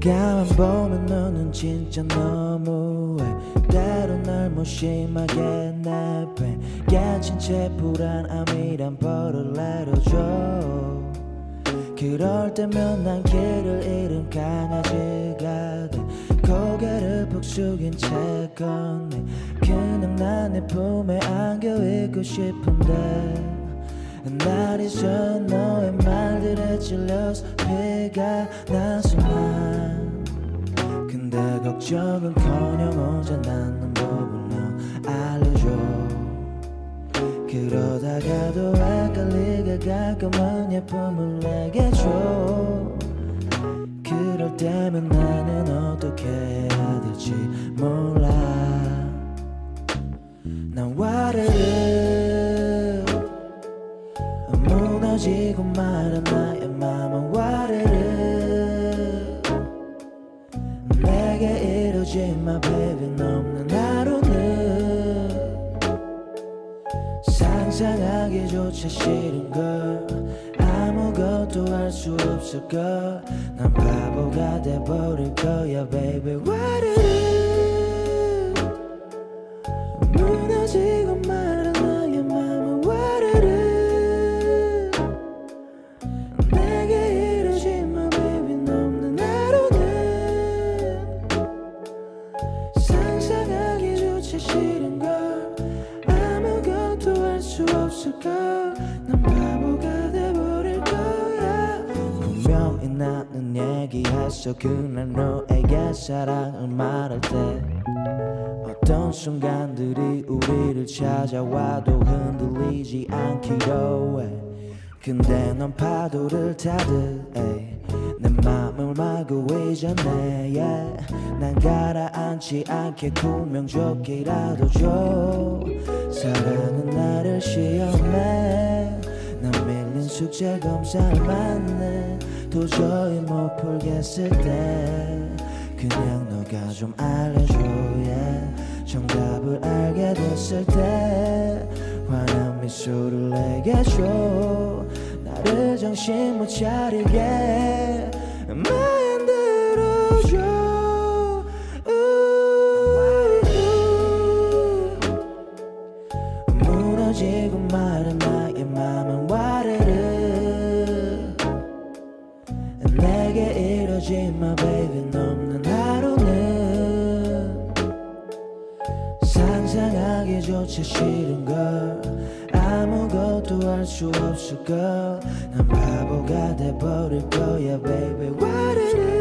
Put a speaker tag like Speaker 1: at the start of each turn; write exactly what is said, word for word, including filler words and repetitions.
Speaker 1: 가만 보면 너는 진짜 너무해. 때론 날 무심하게 내빼 깨진 채 불안함이란 벌을 내려줘. 그럴 때면 난 길을 잃은 강아지가 돼 고개를 푹 숙인 채 걷네. 그냥 난 내 품에 안겨 있고 싶은데 날 잊어 너의 말들에 찔려서 피가 나서 난 근데 걱정은커녕 혼자 낳는 법을 너 알려줘. 그러다가도 헷갈리게 가끔은 예쁨을 내게 줘. 그럴 때면 나는 어떻게 해야 될지 몰라. 난 와르르 무너지고 말은 나의 맘은 와르르 내게 이러지 마 baby 없는 하루는 상상하기조차 싫은 걸 아무것도 할 수 없을 걸. 난 바보가 돼버릴 거야 baby 와르르 무너지고 말은 나의 맘은 와르르 내게 이러지 마 baby 없는 하루는 상상하기조차 싫은 걸 아무것도 할 수 없을 걸. 난 바보가 돼버릴 거야. 분명히 나는 얘기했어 그날 너에게 사랑을 말할 때 어떤 순간들이 우리를 찾아와도 흔들리지 않기로 해. 근데 넌 파도를 타듯 에이, 내 맘을 막고 이전에 yeah. 난 가라앉지 않게 구명조끼라도 줘. 사랑은 나를 시험해. 난 밀린 숙제 검사를 맞네. 도저히 못 풀겠을 때 그냥 너가 좀 알려줘 yeah. 정답을 알게 됐을 때 환한 미소를 내게 줘. 나를 정신 못 차리게 만들어줘. 무너지고 마른 나의 맘은 와르르 내게 이러지 마 baby 없는 하루는 상상하기조차 싫은 걸 아무것도 할 수 없을 걸. 난 바보가 돼버릴 거야 baby 와르르